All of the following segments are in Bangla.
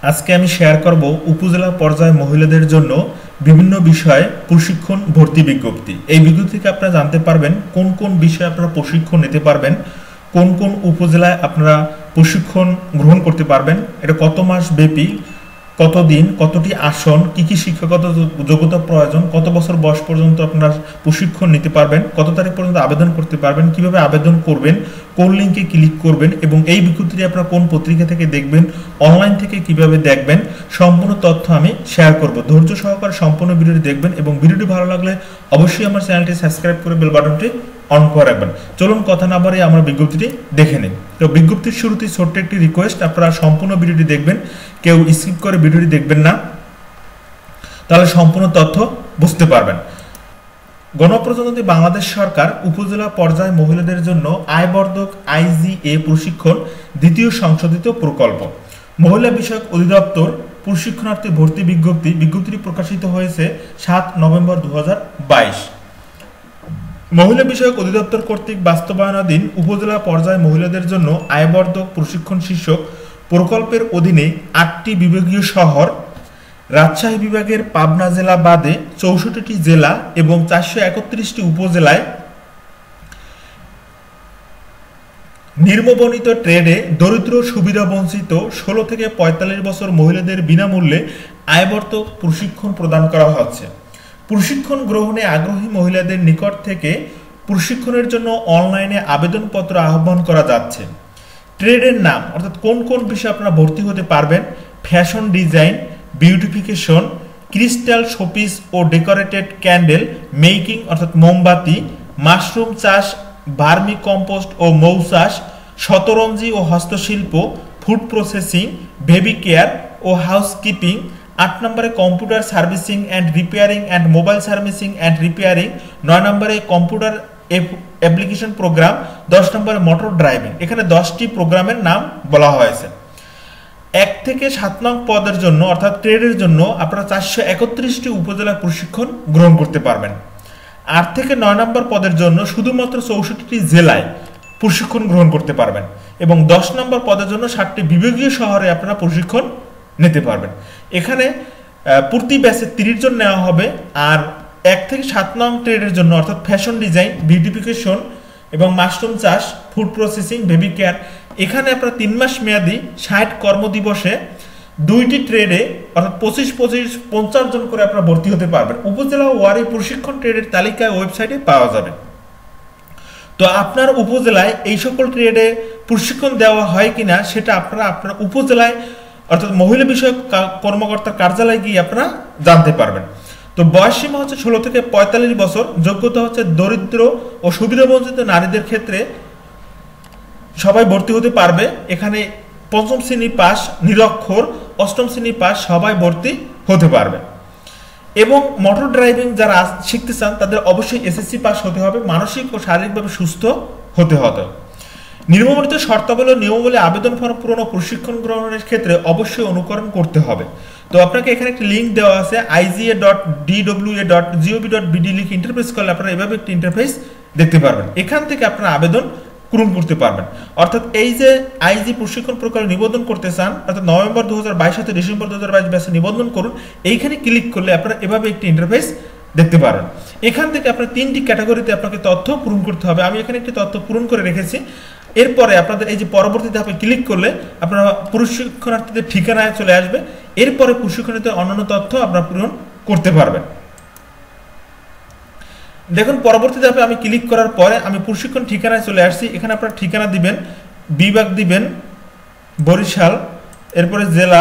আজকে আমি শেয়ার করব উপজেলা পর্যায়ে মহিলাদের জন্য বিভিন্ন বিষয়ে প্রশিক্ষণ ভর্তি বিজ্ঞপ্তি। এই বিজ্ঞপ্তি থেকে আপনারা জানতে পারবেন কোন কোন বিষয়ে আপনারা প্রশিক্ষণ নিতে পারবেন, কোন কোন উপজেলায় আপনারা প্রশিক্ষণ গ্রহণ করতে পারবেন, এটা কত মাস ব্যাপী, কতদিন, কতটি আসন, কি কি শিক্ষাগত যোগ্যতা প্রয়োজন, কত বছর বয়স পর্যন্ত আপনারা প্রশিক্ষণ নিতে পারবেন, কত তারিখ পর্যন্ত আবেদন করতে পারবেন, কিভাবে আবেদন করবেন, কোন লিঙ্কে ক্লিক করবেন এবং এই বিজ্ঞপ্তিটি আপনারা কোন পত্রিকা থেকে দেখবেন, অনলাইন থেকে কিভাবে দেখবেন, সম্পূর্ণ তথ্য আমি শেয়ার করব। ধৈর্য সহকারে সম্পূর্ণ ভিডিওটি দেখবেন এবং ভিডিওটি ভালো লাগলে অবশ্যই আমার চ্যানেলটি সাবস্ক্রাইব করে বেল বাটনটি অন করে রাখবেন। চলুন কথা না বাড়িয়ে আমরা বিজ্ঞপ্তিটি দেখে নিই। তো বিজ্ঞপ্তির শুরুতেই ছোট্ট একটি রিকোয়েস্ট, আপনারা সম্পূর্ণ ভিডিওটি দেখবেন, কেউ স্কিপ করে ভিডিওটি দেখবেন না, তাহলে সম্পূর্ণ তথ্য বুঝতে পারবেন। গণপ্রজাতন্ত্রী বাংলাদেশ সরকার উপজেলা পর্যায়ে মহিলাদের জন্য আয়বর্ধক IGA প্রশিক্ষণ দ্বিতীয় সংশোধিত প্রকল্প মহিলা বিষয়ক অধিদপ্তর প্রশিক্ষণার্থী ভর্তি বিজ্ঞপ্তিটি প্রকাশিত হয়েছে 7 নভেম্বর 2022। মহিলা বিষয়ক অধিদপ্তর কর্তৃক বাস্তবায়নাধীন উপজেলা পর্যায়ে মহিলাদের জন্য আয়বর্ধক প্রশিক্ষণ শীর্ষক প্রকল্পের অধীনে 8টি বিভাগীয় শহর, রাজশাহী বিভাগের পাবনা জেলা বাদে 64টি জেলা এবং 431টি উপজেলায় নিম্নবর্ণিত ট্রেডে দরিদ্র সুবিধাবঞ্চিত 16 থেকে 45 বছর মহিলাদের বিনামূল্যে আয়বর্ধক প্রশিক্ষণ প্রদান করা হচ্ছে। প্রশিক্ষণ গ্রহণে আগ্রহী মহিলাদের নিকট থেকে প্রশিক্ষণের জন্য অনলাইনে আবেদনপত্র আহ্বান করা যাচ্ছে। ট্রেডের নাম অর্থাৎ কোন কোন বিষয়ে আপনারা ভর্তি হতে পারবেন: fashion design, beautification, crystal showpiece ও ডেকোরেটেড ক্যান্ডেল মেকিং অর্থাৎ মোমবাতি, মাশরুম চাষ, ভার্মি কম্পোস্ট ও মৌ চাষ, শতরঞ্জি ও হস্তশিল্প, ফুড প্রসেসিং, বেবি কেয়ার ও হাউসকিপিং। 8 নম্বরে computer servicing and repairing and mobile servicing and repairing. 9 নম্বরে কম্পিউটার অ্যাপ্লিকেশন প্রোগ্রাম। 10 নম্বরে মোটর ড্রাইভিং। এখানে 10টি প্রোগ্রামের নাম বলা হয়েছে। 1 থেকে 7 নং পদের জন্য অর্থাৎ ট্রেডের জন্য আপনারা 431টি উপজেলা প্রশিক্ষণ গ্রহণ করতে পারবেন। 8 থেকে 9 নম্বর পদের জন্য শুধুমাত্র 64টি জেলায় প্রশিক্ষণ গ্রহণ করতে পারবেন এবং 10 নম্বর পদের জন্য 7টি বিভাগীয় শহরে আপনারা প্রশিক্ষণ নিতে পারবেন। এখানে প্রতি ব্যাচে 30 জন নেওয়া হবে। আর 1 থেকে 7 নং ট্রেডের জন্য অর্থাৎ ফ্যাশন ডিজাইন, বিউটিফিকেশন এবং মাশরুম চাষ, ফুড প্রসেসিং, বেবি কেয়ার, এখানে আপনারা 3 মাস মেয়াদী 60 কর্মদিবসে 2টি ট্রেডে অর্থাৎ 25-50 জন করে আপনারা ভর্তি হতে পারবেন। উপজেলা ওয়ারি প্রশিক্ষণ ট্রেডের তালিকায় ওয়েবসাইটে পাওয়া যাবে। তো আপনার উপজেলায় এই সকল ট্রেডে প্রশিক্ষণ দেওয়া হয় কিনা সেটা আপনারা আপনার উপজেলায় অর্থাৎ মহিলা বিষয়ক কর্মকর্তার কার্যালয়ে গিয়ে আপনারা জানতে পারবেন। তো বয়স সীমা হচ্ছে 16 থেকে 45 বছর। যোগ্যতা হচ্ছে দরিদ্র ও সুবিধাবঞ্চিত নারীদের ক্ষেত্রে সবাই ভর্তি হতে পারবে। এখানে 5ম শ্রেণী পাস, নিরক্ষর 8ম শ্রেণী পাস সবাই ভর্তি হতে পারবে। এবং মোটর ড্রাইভিং যারা শিখতে চান তাদের অবশ্যই SSC পাস হতে হবে, মানসিক ও শারীরিকভাবে সুস্থ হতে হবে। নিম্নবর্ণিত শর্তাবলী ও নিয়মাবলী আবেদন ফর্ম পূরণ ও প্রশিক্ষণ গ্রহণের ক্ষেত্রে অবশ্যই অনুকরণ করতে হবে। তো আপনাকে এখানে একটি লিঙ্ক দেওয়া আছে iga.dwa.gov.bd লিখে ইন্টারফেস করলে আপনারা এভাবে একটি ইন্টারফেস দেখতে পারবেন। এখান থেকে আপনারা আবেদন পূরণ করতে পারবেন। অর্থাৎ এই যে IG প্রশিক্ষণ প্রকল্পে নিবন্ধন করতে চান অর্থাৎ নভেম্বর 2022 থেকে ডিসেম্বর 2022 ব্যাচে নিবন্ধন করুন। এইখানে ক্লিক করলে আপনারা এভাবে একটি ইন্টারফেস দেখতে পারবেন। এখান থেকে আপনার 3টি ক্যাটাগরিতে আপনাকে তথ্য পূরণ করতে হবে। আমি এখানে একটি তথ্য পূরণ করে রেখেছি। এরপরে আপনাদের এই যে পরবর্তী ধাপে ক্লিক করলে আপনারা প্রশিক্ষণার্থীদের ঠিকানায় চলে আসবে। এরপরে প্রশিক্ষণার্থীদের অন্যান্য তথ্য আপনারা পূরণ করতে পারবেন। দেখুন পরবর্তী ধাপে আমি ক্লিক করার পরে আমি প্রশিক্ষণ ঠিকানায় চলে আসছি। এখানে আপনারা ঠিকানা দিবেন, বিভাগ দিবেন বরিশাল, এরপরে জেলা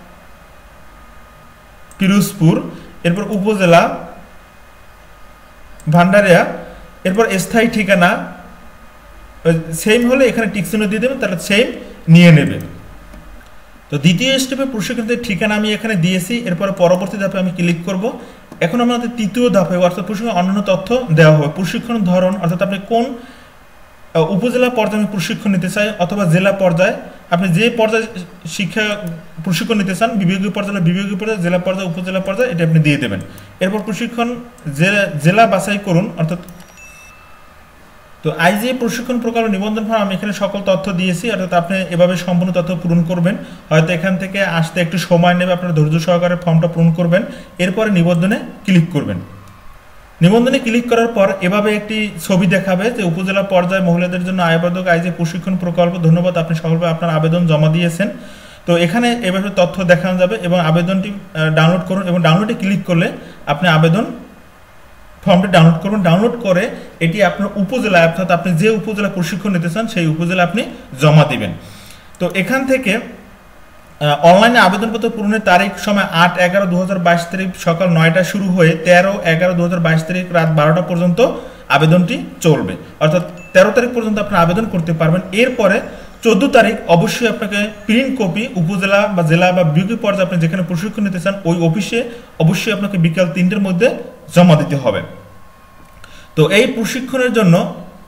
পিরোজপুর, এরপর উপজেলা ভান্ডারিয়া, এরপর স্থায়ী ঠিকানা সেম হলে এখানে টিকচিহ্ন দিয়ে দেবেন, তাহলে সেম নিয়ে নেবেন। তো দ্বিতীয় স্টেপে প্রশিক্ষণের ঠিকানা আমি এখানে দিয়েছি। এরপরে পরবর্তী ধাপে আমি ক্লিক করব। এখন আমাদের তৃতীয় ধাপে অর্থাৎ প্রশিক্ষণ অন্যান্য তথ্য দেওয়া হবে। প্রশিক্ষণ ধরন অর্থাৎ আপনি কোন উপজেলা পর্যায়ে প্রশিক্ষণ নিতে চাই অথবা জেলা পর্যায়ে, আপনি যে পর্যায়ে শিক্ষা প্রশিক্ষণ নিতে চান, বিভাগীয় পর্যায়ে, জেলা পর্যায়ে, উপজেলা পর্যায়ে, এটা আপনি দিয়ে দেবেন। এরপর প্রশিক্ষণ জেলা বাছাই করুন অর্থাৎ তো আইজি প্রশিক্ষণ প্রকল্প নিবন্ধন ফর্ম আমি এখানে সকল তথ্য দিয়েছি, অর্থাৎ আপনি এভাবে সম্পূর্ণ তথ্য পূরণ করবেন। হয়তো এখান থেকে আসতে একটু সময় নেবে, আপনারা ধৈর্য সহকারে ফর্মটা পূরণ করবেন, এরপরে নিবন্ধনে ক্লিক করবেন। নিবন্ধনে ক্লিক করার পর এভাবে একটি ছবি দেখাবে যে উপজেলা পর্যায়ে মহিলাদের জন্য আয়বর্ধক আইজি প্রশিক্ষণ প্রকল্প। ধন্যবাদ, আপনি সকলভাবে আপনার আবেদন জমা দিয়েছেন। তো এখানে এভাবে তথ্য দেখানো যাবে এবং আবেদনটি ডাউনলোড করুন এবং ডাউনলোডে ক্লিক করলে আপনি আবেদন ফর্মটি ডাউনলোড করুন। ডাউনলোড করে এটি আপনার উপজেলা, অর্থাৎ আপনি যে উপজেলা প্রশিক্ষণ নিতে চান সেই উপজেলা আপনি জমা দিবেন। তো এখান থেকে অনলাইনে আবেদনপত্র পূরণের তারিখ সময় 8/11/2022 তারিখ সকাল 9টায় শুরু হয়ে 13/11/2022 তারিখ রাত 12টা পর্যন্ত আবেদনটি চলবে, অর্থাৎ 13 তারিখ পর্যন্ত আপনি আবেদন করতে পারবেন। এরপরে 14 তারিখ অবশ্যই আপনাকে প্রিন্ট কপি উপজেলা বা জেলা বা বিভাগীয় পর্যায়ে আপনি যেখানে প্রশিক্ষণ নিতে চান ওই অফিসে অবশ্যই আপনাকে বিকাল 3টের মধ্যে জমা দিতে হবে। তো এই প্রশিক্ষণের জন্য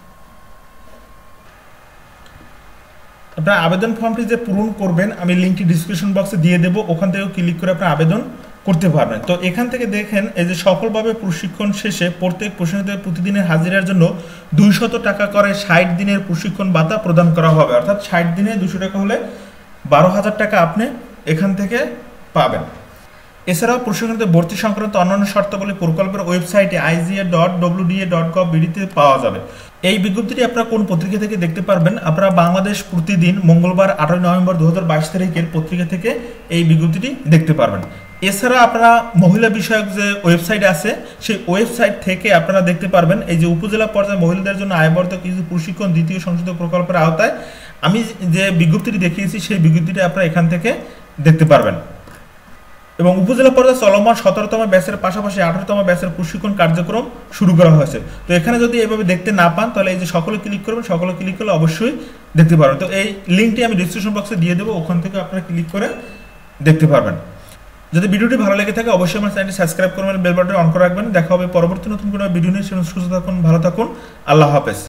আপনার আবেদন ফর্মটি যে পূরণ করবেন আমি লিঙ্কটি ডিসক্রিপশন বক্সে দিয়ে দেবো, ওখান থেকে ক্লিক করে আপনার আবেদন করতে পারবেন। তো এখান থেকে দেখেন এই যে সফলভাবে প্রশিক্ষণ শেষে প্রত্যেক প্রশিক্ষণার্থীদের প্রতিদিনের হাজিরার জন্য 200 টাকা করে 60 দিনের প্রশিক্ষণ ভাতা প্রদান করা হবে, অর্থাৎ 60 দিনে 200 টাকা হলে 12,000 টাকা আপনি এখান থেকে পাবেন। এছাড়াও প্রশিক্ষণার্থীদের ভর্তি সংক্রান্ত অন্যান্য শর্তাবলী প্রকল্পের ওয়েবসাইটে IGA.wda.gov.bd পাওয়া যাবে। এই বিজ্ঞপ্তিটি আপনারা কোন পত্রিকা থেকে দেখতে পারবেন? আপনারা বাংলাদেশ প্রতিদিন মঙ্গলবার 18 নভেম্বর 2022 তারিখের পত্রিকা থেকে এই বিজ্ঞপ্তিটি দেখতে পারবেন। এছাড়া আপনারা মহিলা বিষয়ক যে ওয়েবসাইট আছে সেই ওয়েবসাইট থেকে আপনারা দেখতে পারবেন এই যে উপজেলা পর্যায়ে মহিলাদের জন্য আয়বর্ধক কিছু প্রশিক্ষণ দ্বিতীয় সংশোধিত প্রকল্পের আওতায় আমি যে বিজ্ঞপ্তিটি দেখিয়েছি সেই বিজ্ঞপ্তিটি আপনারা এখান থেকে দেখতে পারবেন। এবং উপজেলা পর্যায়ে চলমান 17তম ব্যাচের পাশাপাশি 18তম ব্যাচের প্রশিক্ষণ কার্যক্রম শুরু করা হয়েছে। তো এখানে যদি এইভাবে দেখতে না পান তাহলে এই যে সকলে ক্লিক করবেন, সকলে ক্লিক করলে অবশ্যই দেখতে পারবেন। তো এই লিঙ্কটি আমি ডিসক্রিপশন বক্সে দিয়ে দেবো, ওখান থেকে আপনারা ক্লিক করে দেখতে পারবেন। যদি ভিডিওটি ভালো লেগে থাকে অবশ্যই আমার চ্যানেলটি সাবস্ক্রাইব করবেন, বেল বাটন অন করে রাখবেন। দেখা হবে পরবর্তী নতুন কোনো ভিডিও নিয়ে। সুস্থ থাকুন, ভালো থাকুন, আল্লাহ হাফেজ।